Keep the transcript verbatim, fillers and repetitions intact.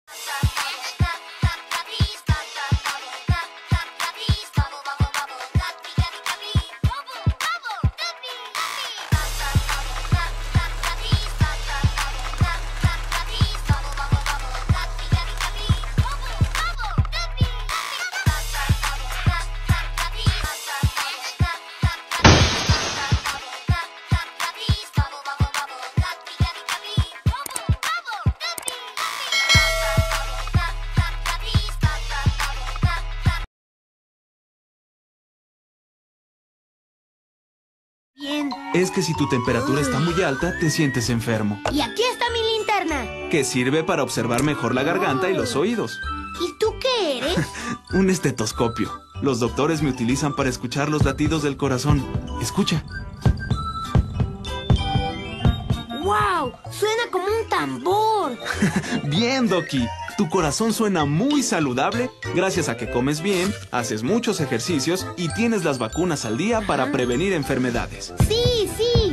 Bien. Es que si tu temperatura está muy alta, te sientes enfermo. Y aquí está mi linterna. Que sirve para observar mejor la garganta y los oídos. ¿Y tú qué eres? Un estetoscopio. Los doctores me utilizan para escuchar los latidos del corazón. Escucha. ¡Wow! Suena como un tambor. Bien, Doki. Tu corazón suena muy saludable gracias a que comes bien, haces muchos ejercicios y tienes las vacunas al día para prevenir enfermedades. Sí, sí.